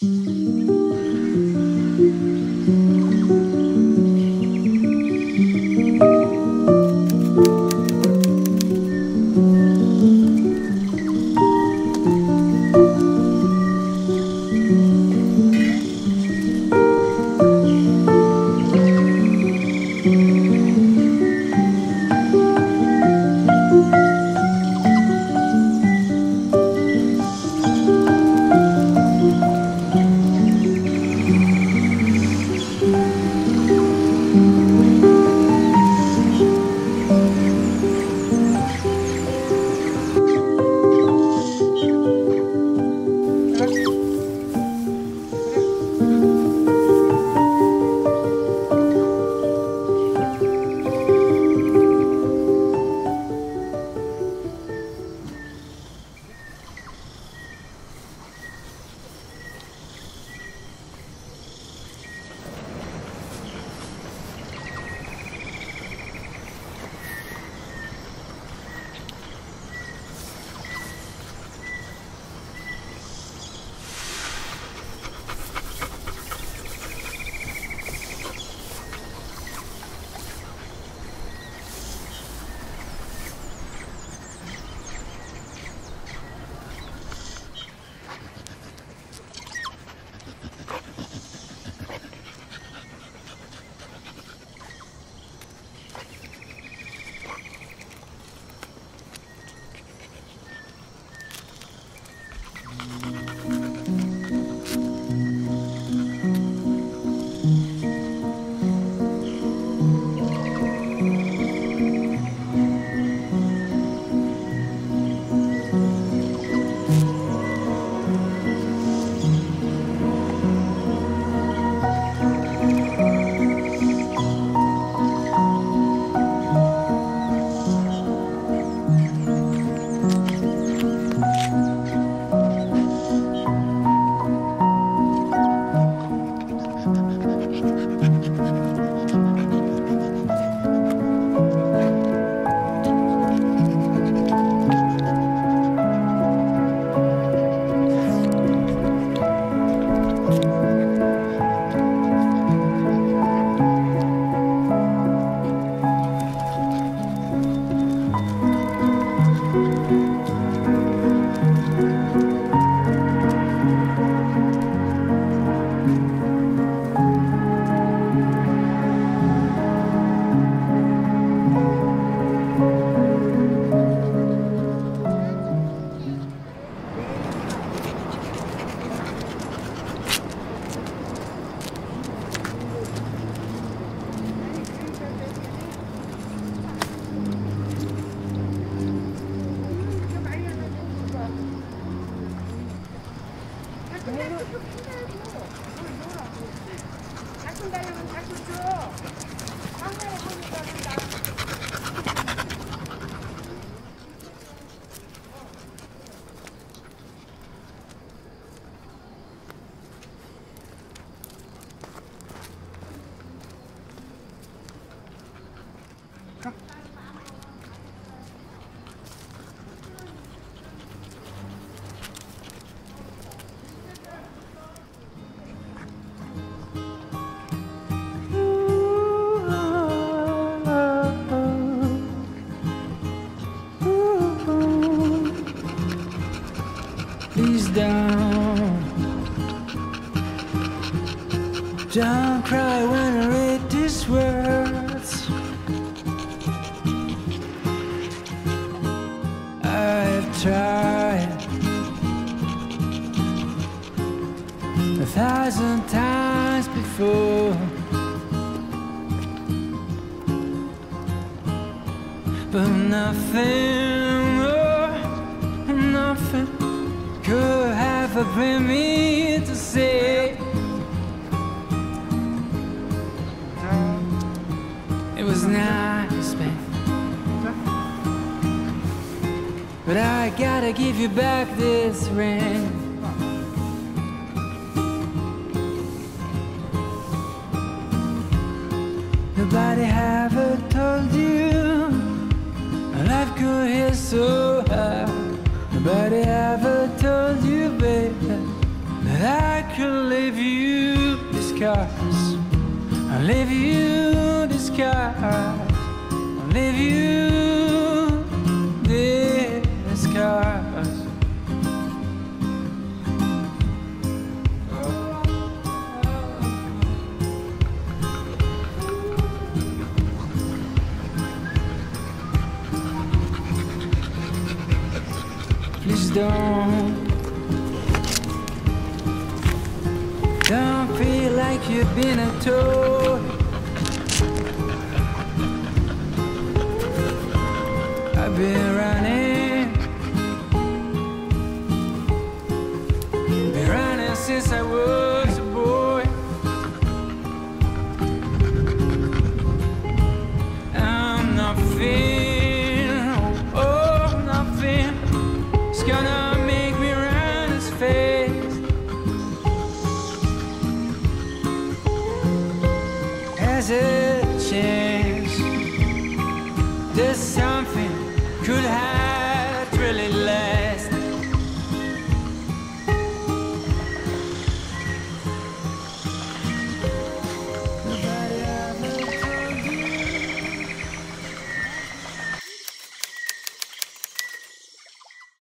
Don't cry when I read these words. I've tried 1,000 times before, but nothing more, nothing could ever bring me to say it was nice, babe, but I gotta give you back this ring. Nobody ever told you life could hit so high. Nobody ever told you, baby, that I I could leave you the scars. I'll leave you the scars. I'll leave you the scars. Please don't feel like you've been a toy. I've been running since I was